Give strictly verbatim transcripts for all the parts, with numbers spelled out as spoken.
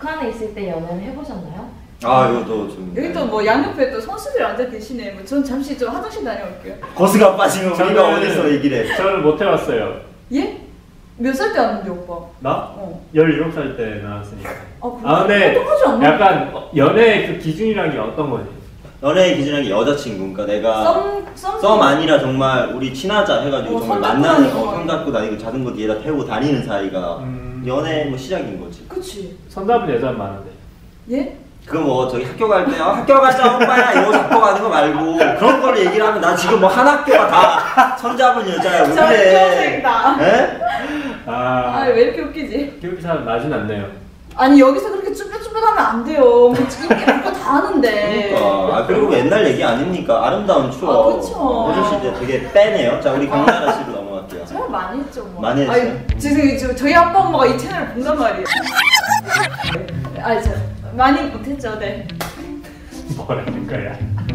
북한에 있을 때 연애는 해보셨나요? 아 이것도 좀 여기 또 뭐 양옆에 또 선수들이 앉아 계시네. 뭐 전 잠시 좀 화장실 다녀올게요. 거스가 빠지면 우리가 어디서 얘기를 해. 저는 못 해봤어요. 예? 몇 살 때 왔는데 오빠? 나? 어. 열일곱 살 때 나왔으니까. 아, 그래? 아 근데 똑똑하지 않나? 약간 연애의 그 기준이란 게 어떤 거지? 연애의 기준이 여자친구. 그러니까 내가 썸, 썸, 썸 아니라 정말 우리 친하자 해가지고 어, 정말 손 잡고 만나는 다니고 거, 손 잡고 다니고 자전거 뒤에다 태우고 다니는 사이가 음... 연애 뭐 시작인 거지. 그치. 손잡은 여자는 많은데. 예? 그거 뭐 저기 학교 갈 때 어, 학교 가자 오빠야 이러고 잡고 가는 거 말고 그런 걸로 얘기를 하면 나 지금 뭐 한 학교가 다 손잡은 여자야 왜 그래? 에? 아, 아, 왜 이렇게 웃기지? 기억이 잘 나진 않네요. 아니 여기서 그렇게 쭈뼛쭈뼛하면 안 돼요. 뭐 이렇게 그거 다 하는데. 그러니까 아 그리고 옛날 얘기 아닙니까? 아름다운 추억. 아, 그쵸. 혜준 씨 이제 되게 빼네요. 자 우리 강나라 씨로 넘어갈게요. 정말 많이 했죠 뭐. 많이 했어요? 아니, 지금 저, 저희 아빠 엄마가 이 채널을 본단 말이에요. 아니 저 많이 못했죠, 네. 뭐라는 거야?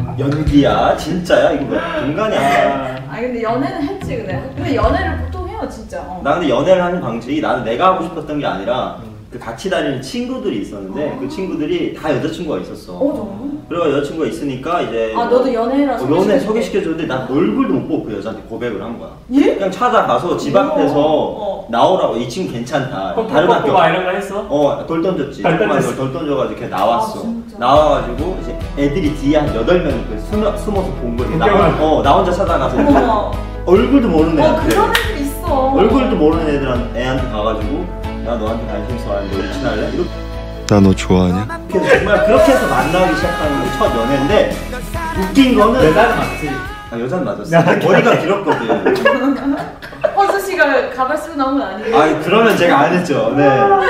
연기야 진짜야 이거 뭐야 인간이야. 아 근데 연애는 했지 근데. 근데 연애를 보통 해요 진짜. 어. 나 근데 연애를 하는 방식이 나는 내가 하고 싶었던 게 아니라 그 같이 다니는 친구들이 있었는데 아. 그 친구들이 다 여자친구가 있었어. 어 정말? 그리고 여자친구가 있으니까 이제 아 너도 연애라 어, 연애 소개시켜줬는데 나 얼굴도 못 보고 그 여자한테 고백을 한 거야. 예? 그냥 찾아가서 집 앞에서 어. 나오라고 이 친구 괜찮다. 어, 다른 학교 막 이런 거 했어? 어, 돌 던졌지. 돌 조그만 던졌어. 돌 던져가지고 걔 나왔어. 아, 진짜? 나와가지고 이제 애들이 뒤에 한 여덟 명 그 숨어, 숨어서 본 거지. 나, 구경을. 어, 나 혼자 찾아가서 이제 어머. 얼굴도 모르는 어 애한테 그런 애들 있어. 얼굴도 모르는 애들한테 애한테 가가지고 나 너한테 관심 있어 하는데 우리 친할래? 이렇게 나 너 좋아하냐? 해서 정말 그렇게 해서 만나기 시작하는 게 첫 연애인데 웃긴 거는 여자는 맞지. 아, 여자는 맞았어. 머리가 길었거든. 허수 씨가 가발 쓰고 나온 건 아니에요? 아 그러면 제가 안 했죠. 네.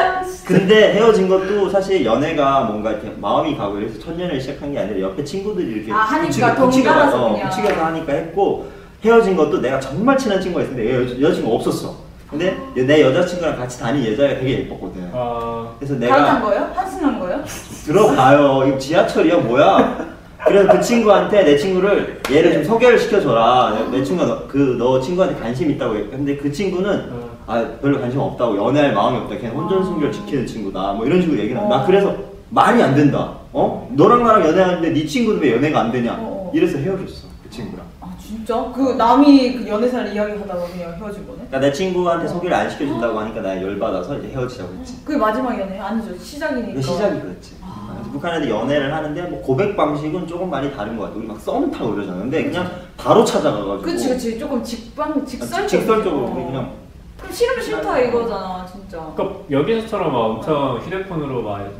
근데 헤어진 것도 사실 연애가 뭔가 이렇게 마음이 가고 이래서 첫 연애를 시작한 게 아니라 옆에 친구들이 이렇게 아, 하니까 부추겨- 덩 부추겨서, 따라서 어, 그냥. 부추겨서 하니까 했고 헤어진 것도 내가 정말 친한 친구가 있었는데 여, 여자친구가 없었어. 근데 내 여자친구랑 같이 다닌 여자가 되게 예뻤거든. 어... 그래서 내가 내가 한 거예요? 한승한 거예요? 들어봐요. 이거 지하철이야 뭐야? 그래서 그 친구한테 내 친구를 얘를 좀 소개를 시켜줘라. 내, 내 친구가 그 너 친구한테 관심 있다고 했고 근데 그 친구는 아 별로 관심 없다고 연애할 마음이 없다. 걔는 혼전순결 지키는 친구다. 뭐 이런 식으로 얘기를 나. 그래서 말이 안 된다. 어? 너랑 나랑 연애하는데 네 친구는 왜 연애가 안 되냐? 어. 이래서 헤어졌어 그 친구랑. 아 진짜? 그 남이 그 연애사를 이야기하다가 그냥 헤어진 거네? 그러니까 내 친구한테 소개를 안 시켜준다고 하니까 나 열받아서 이제 헤어지자고 했지. 그게 마지막 연애? 아니죠 시작이니까. 그 시작이 그랬지. 아. 북한 애들 연애를 하는데 뭐 고백 방식은 조금 많이 다른 것 같아. 우리 막 썸 타고 이러잖아. 근데 그냥 바로 찾아가가지고. 그치 그치 조금 직방 직설적으로. 직설적으로 그냥. 그럼 싫으면 싫다 이거잖아 진짜. 그러니까 여기서처럼 막 엄청 휴대폰으로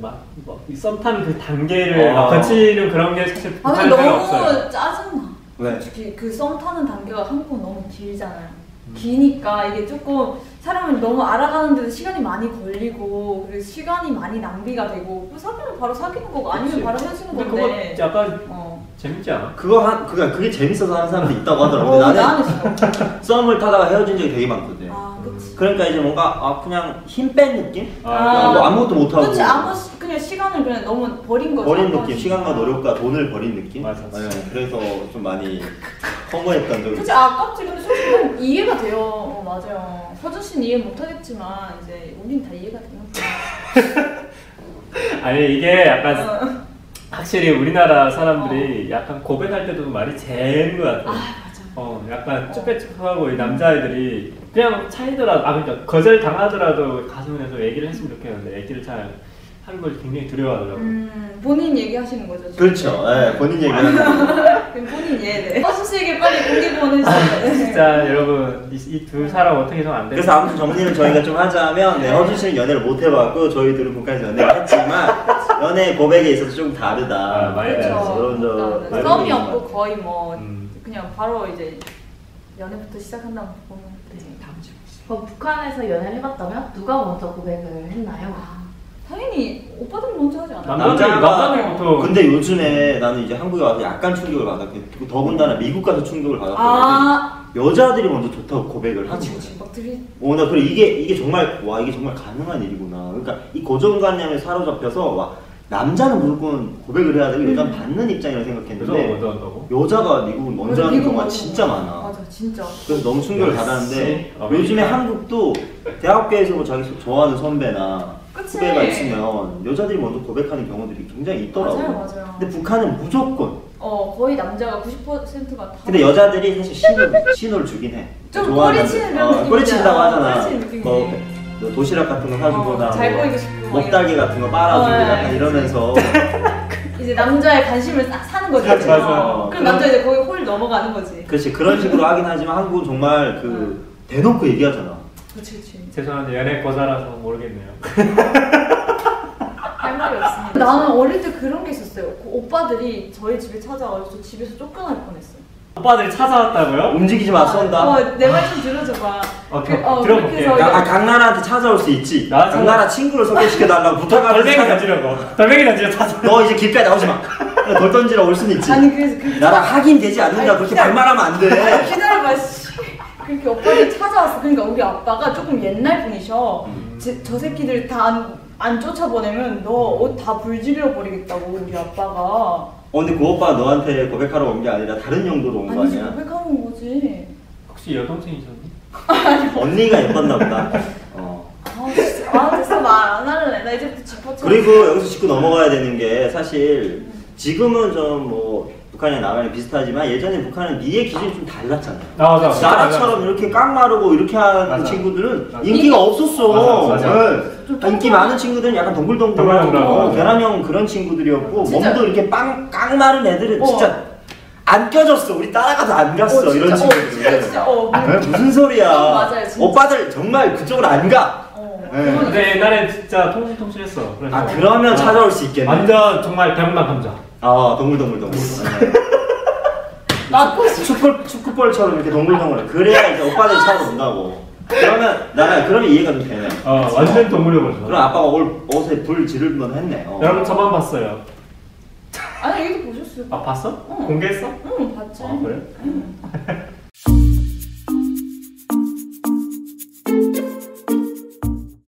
막막썸 타는 그 단계를 아. 막 거치는 그런 게 사실 아 근데 북한에 너무 없어요. 짜증나. 왜? 솔직히 그 썸 타는 단계가 한국은 너무 길잖아요. 음. 기니까 이게 조금 사람을 너무 알아가는데도 시간이 많이 걸리고 그리고 시간이 많이 낭비가 되고 사귀면 바로 사귀는 거고 아니면 그치. 바로 헤어지는 근데 건데. 그거 약간 어. 재밌지 않아? 그거 한 그게 그게 재밌어서 하는 사람도 있다고 하더라고. 어, 근데 나는 나는 싫어. 썸을 타다가 헤어진 적이 되게 많거든. 아 그치. 그러니까 이제 뭔가 아 그냥 힘 뺀 느낌? 아, 뭐 아무것도 못 하고. 그치 아무 시- 그냥 시간을 그냥 너무 버린 거죠. 버린 아까. 느낌, 시간과 노력과 돈을 버린 느낌. 맞아, 맞아. 네, 그래서 좀 많이 허무했던 적이. 그치 아깝지. 근데 솔직히 이해가 돼요. 어, 맞아요. 서준 씨는 이해 못하겠지만 이제 우린 다 이해가 되는 거야. 아니 이게 약간 어. 확실히 우리나라 사람들이 약간 고백할 때도 말이 재는 것 같아. 아 맞아. 어, 약간 쭈뼛쭈뼛하고 이 남자애들이 그냥 차이더라도, 아 그러니까 거절 당하더라도 가슴에서 얘기를 했으면 좋겠는데 얘기를 잘 하는 걸 굉장히 두려워하더라고. 음 본인 얘기하시는 거죠. 지금? 그렇죠. 네, 본인 얘기하는 그럼 본인 이해돼. 허수 씨에게 빨리 공개 보내주세요. 진짜 여러분 이 두 사람 어떻게 해서는 안 돼. 그래서 아무튼 정리를 저희가 좀 하자면 네, 허준 씨는 연애를 못 해봤고 저희들은 북한에서 연애를 했지만 연애 고백에 있어서 좀 다르다. 아, 많이 다르죠. 그런 점. 그렇죠. 썸이 없고 거의 뭐 음. 그냥 바로 이제 연애부터 시작한다고 보면 네, 다음 주. 그럼 북한에서 연애를 해봤다면 누가 먼저 고백을 했나요? 아, 당연히 오빠들이 먼저 하지 않아요? 남자들이 남자들이 보통. 근데 요즘에 나는 이제 한국에 와서 약간 충격을 받았고 더군다나 미국 가서 충격을 받았거든. 아 여자들이 먼저 좋다고 고백을 하는 거지. 막 들이 어, 나 그래 이게 이게 정말 와 이게 정말 가능한 일이구나. 그러니까 이 고정관념에 사로잡혀서 와 남자는 무조건 고백을 해야 되고 여자는 받는 입장이라고 여자가 생각했는데 먼저 한다고? 여자가 미국은 먼저 맞아, 하는 미국 경우가 먼저. 진짜 많아. 맞아 진짜. 그래서 너무 충격을 역시 받았는데 아메리카. 요즘에 한국도 대학교에서 뭐 자기 좋아하는 선배나 그치. 후배가 있으면 여자들이 먼저 고백하는 경우들이 굉장히 있더라고. 맞아요, 맞아요. 근데 북한은 무조건. 어 거의 남자가 구십 퍼센트가 다. 근데 여자들이 사실 신호, 신호를 주긴 해. 좀 좋아하는 꼬리치는 남자. 그런 어, 꼬리친다고 느낌이잖아. 하잖아. 꼬리치는 느낌이지. 뭐, 뭐 도시락 같은 거 사주거나 어, 잘 뭐 보이고 싶고 막 목달기 같은 거 빨아주고 어, 약간 예. 이러면서 이제 남자의 관심을 싹 사는 거지. 맞아, 맞아. 어, 그럼 남자 이제 거기 홀 넘어가는 거지. 그렇지 그런 식으로 하긴 하지만 한국은 정말 그 대놓고 얘기하잖아. 그렇지, 그렇지. 죄송한데 연애 고사라서 모르겠네요. 할 말이 없습니다. 나는 어릴 때 그런 게 있었어요. 그 오빠들이 저희 집에 찾아와서 저 집에서 쫓겨날 뻔했어요. 오빠들이 찾아왔다고요? 움직이지 마 쏜다. 어, 내 말 좀 들어줘봐. 어, 그, 들- 어, 들어볼게. 그렇게 해서 강, 아, 이제- 강나라한테 찾아올 수 있지. 나 강나라 친구를 소개시켜달라고 부탁하면서 돌멩이 찾아. 던지려고. 돌멩이 던지려 찾아. 너 이제 길가에 나오지 마. 돌 던지러 올 수는 있지. 아니 그래서 그 나랑 확인되지 않는다. 아니, 그렇게 기다려. 반말하면 안 돼. 기다려봐. 씨. 그렇게 오빠들이 찾아왔어. 그러니까 우리 아빠가 조금 옛날 분이셔. 음. 제, 저 새끼들 다 안 안 쫓아보내면 너 옷 다 불질러 버리겠다고 우리 아빠가. 어, 근데 그 오빠가 너한테 고백하러 온 게 아니라 다른 용도로 온 거 아니지 아니야? 고백하는 거지. 혹시 여동생이셨니? 언니가 예뻤나 보다. 어. 아 진짜 아 됐어 말 안 할래. 나 이제부터 짚어쳐. 그리고 여기서 짚고 넘어가야 되는 게 사실 지금은 좀 뭐 북한이랑 남한이 비슷하지만 예전에 북한은 미의 기준이 좀 달랐잖아요. 아, 맞아. 나라처럼 이렇게 깡마르고 이렇게 하는 맞아. 친구들은 맞아. 인기가 없었어. 맞아, 맞아. 네. 인기 많은 친구들은 약간 동글동글하고 동글동글하고. 어, 계란형 그런 친구들이었고 진짜. 몸도 이렇게 빵 깡마른 애들은 어. 진짜 안 껴졌어. 우리 따라가도 안 갔어. 어, 이런 진짜, 어, 친구들. 진짜, 진짜, 어, 네, 무슨 소리야? 어, 맞아요, 진짜. 오빠들 정말 그쪽으로 안 가. 어. 네. 그건 근데 옛날에 진짜 통신통신했어. 그래서. 아 그러면 아, 찾아올 수 있겠네. 완전 정말 대문방 감자. 아 동글동글동글. 네. 맞고 싶어. 축구 축구볼처럼 이렇게 동글동글. 그래야 이제 오빠들이 찾아 온다고. 그러면 나는 그러면 이해가 좀 되네. 어, 완전 동물이버죠. 그럼 아빠가 올 옷에 불 지를 만 했네. 어. 여러분 저만 봤어요. 아니 이거 보셨어요? 아 봤어? 응. 공개했어? 응 봤지. 아 그래? 응.